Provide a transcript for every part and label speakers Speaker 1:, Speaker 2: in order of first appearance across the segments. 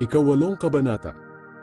Speaker 1: Ikawalong kabanata.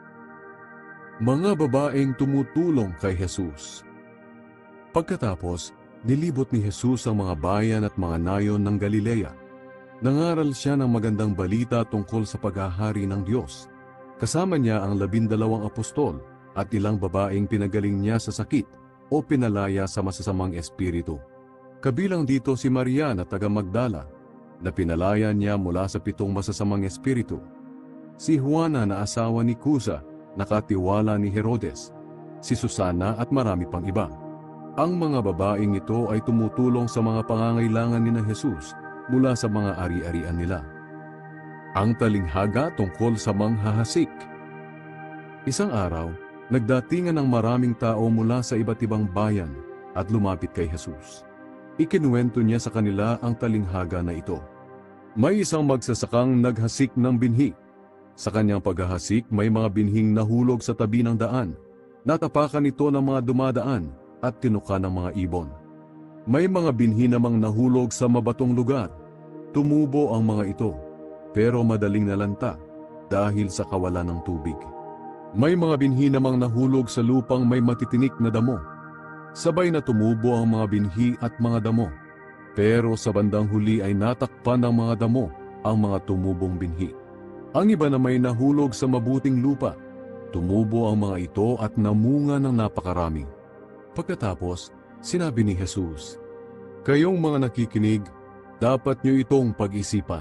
Speaker 1: Mga babaeng tumutulong kay Jesus. Pagkatapos, nilibot ni Jesus ang mga bayan at mga nayon ng Galilea. Nangaral siya ng magandang balita tungkol sa paghahari ng Diyos. Kasama niya ang 12 apostol at ilang babaeng pinagaling niya sa sakit o pinalaya sa masasamang espiritu. Kabilang dito si Maria na taga Magdala, na pinalaya niya mula sa 7 masasamang espiritu. Si Juana na asawa ni Kusa, nakatiwala ni Herodes, si Susana at marami pang iba. Ang mga babaeng ito ay tumutulong sa mga pangangailangan ni Jesus mula sa mga ari-arian nila. Ang talinghaga tungkol sa manghahasik. Isang araw, nagdatingan ang maraming tao mula sa iba't ibang bayan at lumapit kay Jesus. Ikinuwento niya sa kanila ang talinghaga na ito. May isang magsasakang naghasik ng binhi. Sa kanyang paghahasik, may mga binhing nahulog sa tabi ng daan. Natapakan ito ng mga dumadaan at tinuka ng mga ibon. May mga binhi namang nahulog sa mabatong lugar. Tumubo ang mga ito, pero madaling nalanta dahil sa kawalan ng tubig. May mga binhi namang nahulog sa lupang may matitinik na damo. Sabay na tumubo ang mga binhi at mga damo. Pero sa bandang huli ay natakpan ng mga damo ang mga tumubong binhi. Ang iba na may nahulog sa mabuting lupa. Tumubo ang mga ito at namunga ng napakarami. Pagkatapos, sinabi ni Jesus, "Kayong mga nakikinig, dapat niyo itong pag-isipan."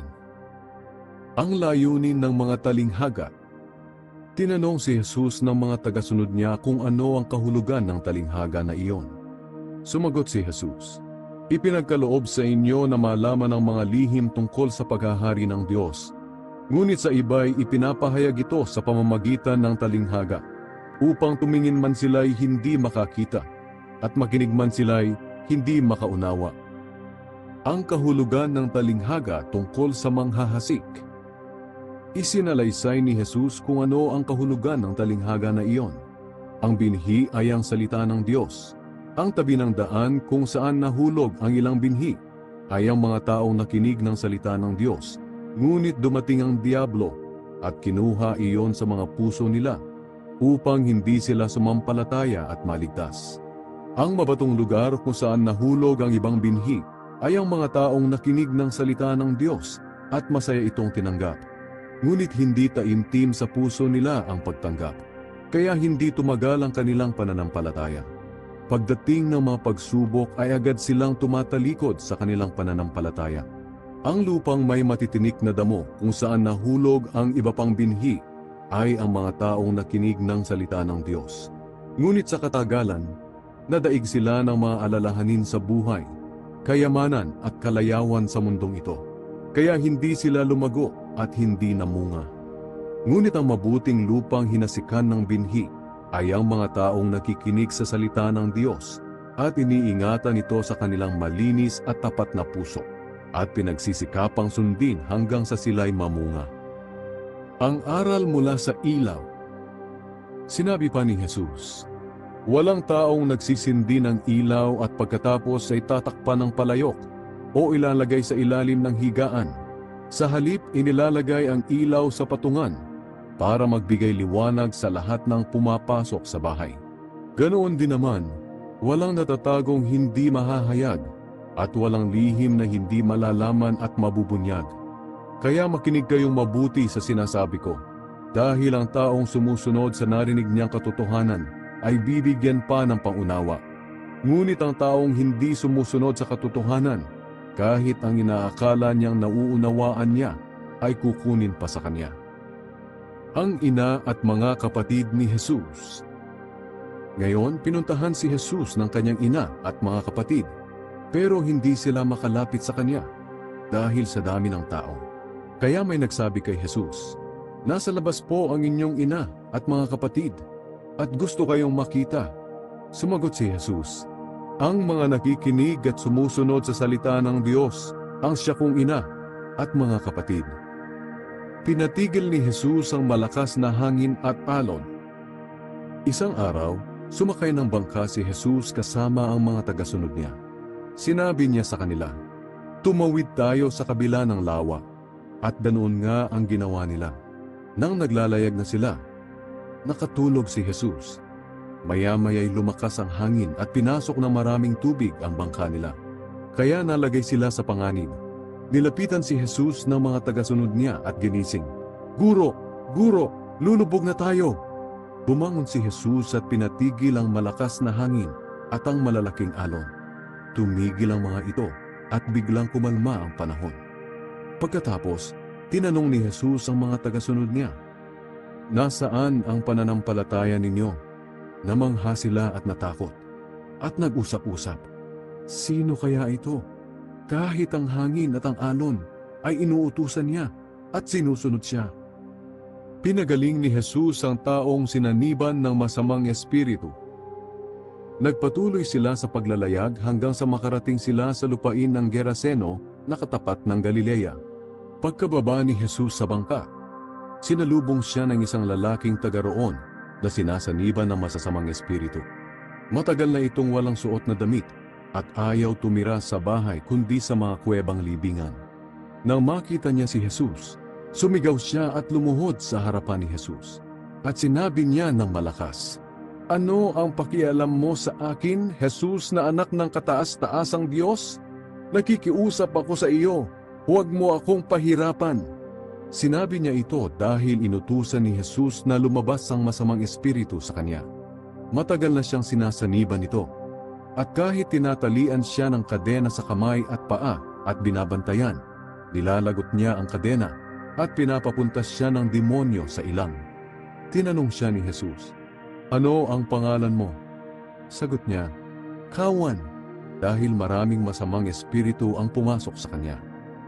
Speaker 1: Ang layunin ng mga talinghaga. Tinanong si Jesus ng mga tagasunod niya kung ano ang kahulugan ng talinghaga na iyon. Sumagot si Jesus, "Ipinagkaloob sa inyo na malaman ang mga lihim tungkol sa paghahari ng Diyos. Ngunit sa iba'y ipinapahayag ito sa pamamagitan ng talinghaga, upang tumingin man sila'y hindi makakita, at makinig man sila'y hindi makaunawa." Ang kahulugan ng talinghaga tungkol sa manghahasik. Isinalaysay ni Jesus kung ano ang kahulugan ng talinghaga na iyon. Ang binhi ay ang salita ng Diyos. Ang tabi ng daan kung saan nahulog ang ilang binhi ay ang mga taong nakinig ng salita ng Diyos. Ngunit dumating ang diablo at kinuha iyon sa mga puso nila upang hindi sila sumampalataya at maligtas. Ang mabatong lugar kung saan nahulog ang ibang binhi ay ang mga taong nakinig ng salita ng Diyos at masaya itong tinanggap. Ngunit hindi taimtim sa puso nila ang pagtanggap, kaya hindi tumagal ang kanilang pananampalataya. Pagdating ng mga pagsubok ay agad silang tumatalikod sa kanilang pananampalataya. Ang lupang may matitinik na damo kung saan nahulog ang iba pang binhi ay ang mga taong nakinig ng salita ng Diyos. Ngunit sa katagalan, nadaig sila ng mga alalahanin sa buhay, kayamanan at kalayawan sa mundong ito. Kaya hindi sila lumago at hindi namunga. Ngunit ang mabuting lupang hinasikan ng binhi ay ang mga taong nakikinig sa salita ng Diyos at iniingatan ito sa kanilang malinis at tapat na puso at pinagsisikapang sundin hanggang sa sila'y mamunga. Ang aral mula sa ilaw. Sinabi pa ni Jesus, "Walang taong nagsisindi ng ilaw at pagkatapos ay tatakpan ng palayok o ilalagay sa ilalim ng higaan. Sa halip, inilalagay ang ilaw sa patungan para magbigay liwanag sa lahat ng pumapasok sa bahay. Ganoon din naman, walang natatagong hindi mahahayag at walang lihim na hindi malalaman at mabubunyag. Kaya makinig kayong mabuti sa sinasabi ko, dahil ang taong sumusunod sa narinig niyang katotohanan ay bibigyan pa ng pangunawa. Ngunit ang taong hindi sumusunod sa katotohanan, kahit ang inaakala niyang nauunawaan niya, ay kukunin pa sa kanya." Ang ina at mga kapatid ni Jesus. Ngayon, pinuntahan si Jesus ng kanyang ina at mga kapatid, pero hindi sila makalapit sa kanya dahil sa dami ng tao. Kaya may nagsabi kay Jesus, "Nasa labas po ang inyong ina at mga kapatid, at gusto kayong makita." Sumagot si Jesus, "Ang mga nakikinig at sumusunod sa salita ng Diyos ang siya kong ina at mga kapatid." Pinatigil ni Jesus ang malakas na hangin at alon. Isang araw, sumakay ng bangka si Jesus kasama ang mga tagasunod niya. Sinabi niya sa kanila, "Tumawid tayo sa kabila ng lawa." At ganoon nga ang ginawa nila. Nang naglalayag na sila, nakatulog si Jesus. Maya-maya'y lumakas ang hangin at pinasok ng maraming tubig ang bangka nila. Kaya nalagay sila sa panganib. Nilapitan si Jesus ng mga tagasunod niya at ginising. "Guro! Guro! Lulubog na tayo!" Bumangon si Jesus at pinatigil ang malakas na hangin at ang malalaking alon. Tumigil ang mga ito at biglang kumalma ang panahon. Pagkatapos, tinanong ni Jesus ang mga tagasunod niya, "Nasaan ang pananampalataya ninyo?" Namangha sila at natakot, at nag-usap-usap. Sino kaya ito? Kahit ang hangin at ang alon ay inuutusan niya at sinusunod siya. Pinagaling ni Jesus ang taong sinaniban ng masamang espiritu. Nagpatuloy sila sa paglalayag hanggang sa makarating sila sa lupain ng Geraseno na katapat ng Galilea. Pagkababa ni Jesus sa bangka, sinalubong siya ng isang lalaking taga roon na sinasaniban ng masasamang espiritu. Matagal na itong walang suot na damit at ayaw tumira sa bahay kundi sa mga kuwebang libingan. Nang makita niya si Jesus, sumigaw siya at lumuhod sa harapan ni Jesus. At sinabi niya ng malakas, "Ano ang pakialam mo sa akin, Jesus na anak ng kataas-taasang Diyos? Nakikiusap ako sa iyo, huwag mo akong pahirapan." Sinabi niya ito dahil inutusan ni Jesus na lumabas ang masamang espiritu sa kanya. Matagal na siyang sinasaniban nito. At kahit tinatalian siya ng kadena sa kamay at paa at binabantayan, nilalagot niya ang kadena at pinapapuntas siya ng demonyo sa ilang. Tinanong siya ni Jesus, "Ano ang pangalan mo?" Sagot niya, "Kawan," dahil maraming masamang espiritu ang pumasok sa kanya.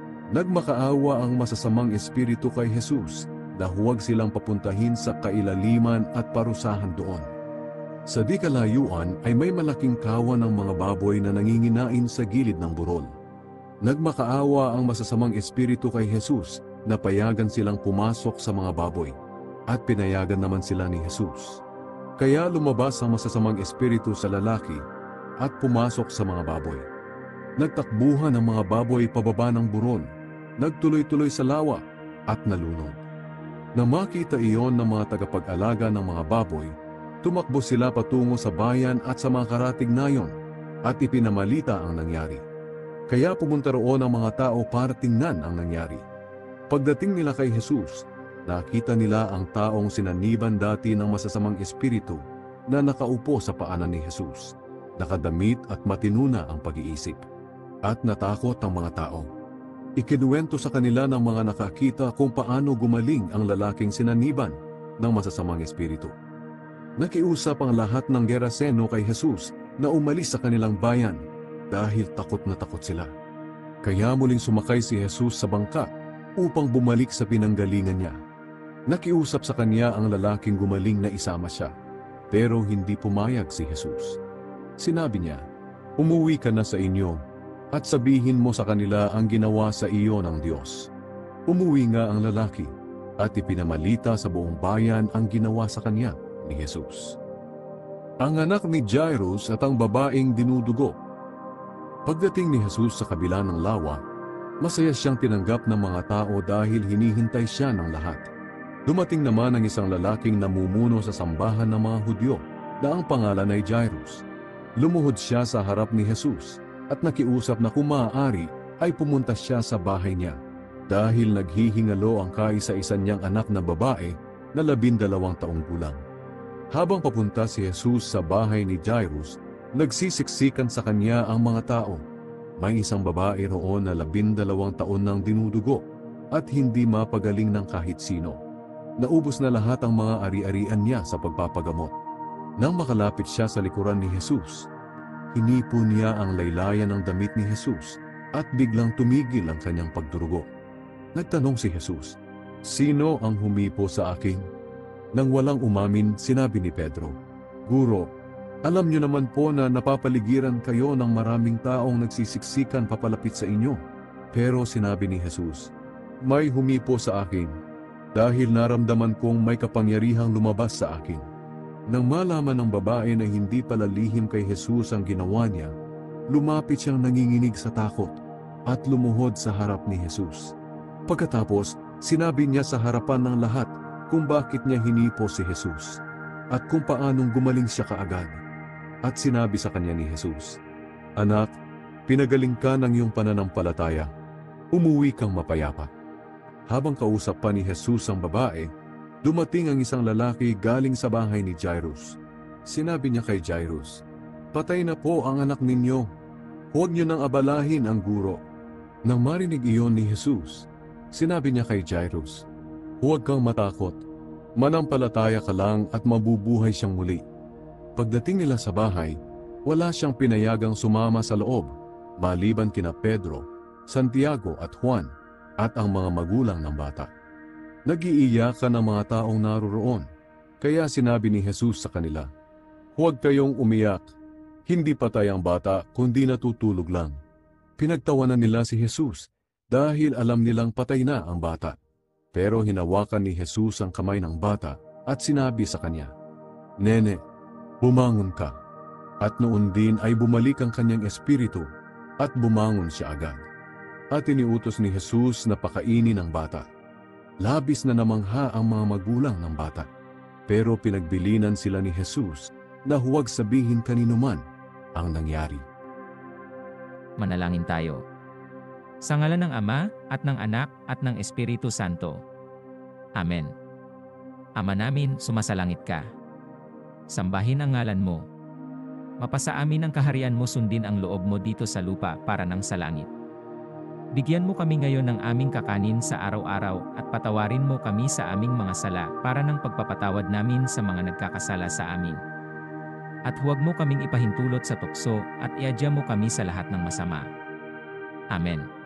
Speaker 1: Nagmakaawa ang masasamang espiritu kay Jesus na huwag silang papuntahin sa kailaliman at parusahan doon. Sa di kalayuan ay may malaking kawan ng mga baboy na nanginginain sa gilid ng burol. Nagmakaawa ang masasamang espiritu kay Jesus na payagan silang pumasok sa mga baboy at pinayagan naman sila ni Jesus. Kaya lumabas ang masasamang espiritu sa lalaki at pumasok sa mga baboy. Nagtakbuhan ang mga baboy pababa ng burol, nagtuloy-tuloy sa lawa at nalunod. Nang makita iyon ng mga tagapag-alaga ng mga baboy, tumakbo sila patungo sa bayan at sa mga karatig nayon at ipinamalita ang nangyari. Kaya pumunta roon ang mga tao para tingnan ang nangyari. Pagdating nila kay Jesus, nakita nila ang taong sinaniban dati ng masasamang espiritu na nakaupo sa paanan ni Jesus. Nakadamit at matinuna ang pag-iisip. At natakot ang mga tao. Ikinuwento sa kanila ng mga nakakita kung paano gumaling ang lalaking sinaniban ng masasamang espiritu. Nakiusap ang lahat ng Geraseno kay Jesus na umalis sa kanilang bayan dahil takot na takot sila. Kaya muling sumakay si Jesus sa bangka upang bumalik sa pinanggalingan niya. Nakiusap sa kanya ang lalaking gumaling na isama siya, pero hindi pumayag si Jesus. Sinabi niya, "Umuwi ka na sa inyo at sabihin mo sa kanila ang ginawa sa iyo ng Diyos." Umuwi nga ang lalaki at ipinamalita sa buong bayan ang ginawa sa kanya ni Jesus. Ang anak ni Jairus at ang babaeng dinudugo. Pagdating ni Jesus sa kabila ng lawa, masaya siyang tinanggap ng mga tao dahil hinihintay siya ng lahat. Dumating naman ang isang lalaking namumuno sa sambahan ng mga Hudyo na ang pangalan ay Jairus. Lumuhod siya sa harap ni Jesus at nakiusap na kung maaari ay pumunta siya sa bahay niya dahil naghihingalo ang kaisa-isa niyang anak na babae na 12 taong gulang. Habang papunta si Jesus sa bahay ni Jairus, nagsisiksikan sa kanya ang mga tao. May isang babae roon na 12 taon nang dinudugo at hindi mapagaling ng kahit sino. Naubos na lahat ang mga ari-arian niya sa pagpapagamot. Nang makalapit siya sa likuran ni Jesus, hinipon niya ang laylayan ng damit ni Jesus at biglang tumigil ang kanyang pagdurugo. Nagtanong si Jesus, "Sino ang humipo sa akin?" Nang walang umamin, sinabi ni Pedro, "Guro, alam niyo naman po na napapaligiran kayo ng maraming taong nagsisiksikan papalapit sa inyo." Pero sinabi ni Jesus, "May humipo sa akin dahil naramdaman kong may kapangyarihang lumabas sa akin." Nang malaman ng babae na hindi pala lihim kay Jesus ang ginawa niya, lumapit siyang nanginginig sa takot at lumuhod sa harap ni Jesus. Pagkatapos, sinabi niya sa harapan ng lahat kung bakit niya hinipo si Jesus at kung paanong gumaling siya kaagad. At sinabi sa kanya ni Jesus, "Anak, pinagaling ka ng iyong pananampalataya. Umuwi kang mapayapa." Habang kausap pa ni Jesus ang babae, dumating ang isang lalaki galing sa bahay ni Jairus. Sinabi niya kay Jairus, "Patay na po ang anak ninyo. Huwag niyo nang abalahin ang guro." Nang marinig iyon ni Jesus, sinabi niya kay Jairus, "Huwag kang matakot. Manampalataya ka lang at mabubuhay siyang muli." Pagdating nila sa bahay, wala siyang pinayagang sumama sa loob, maliban kina Pedro, Santiago at Juan, at ang mga magulang ng bata. Nag-iiyakan ang mga taong naroroon, kaya sinabi ni Jesus sa kanila, "Huwag kayong umiyak. Hindi patay ang bata kundi natutulog lang." Pinagtawanan nila si Jesus dahil alam nilang patay na ang bata. Pero hinawakan ni Jesus ang kamay ng bata at sinabi sa kanya, "Nene, bumangon ka." At noon din ay bumalik ang kanyang espiritu at bumangon siya agad. At iniutos ni Jesus na pakainin ang bata. Labis na namangha ang mga magulang ng bata. Pero pinagbilinan sila ni Jesus na huwag sabihin kaninuman ang nangyari.
Speaker 2: Manalangin tayo. Sa ngalan ng Ama, at ng Anak, at ng Espiritu Santo. Amen. Ama namin, sumasalangit ka. Sambahin ang ngalan mo. Mapasa amin ang kaharian mo, sundin ang loob mo dito sa lupa para nang sa langit. Bigyan mo kami ngayon ng aming kakanin sa araw-araw at patawarin mo kami sa aming mga sala para ng pagpapatawad namin sa mga nagkakasala sa amin. At huwag mo kaming ipahintulot sa tukso at iadya mo kami sa lahat ng masama. Amen.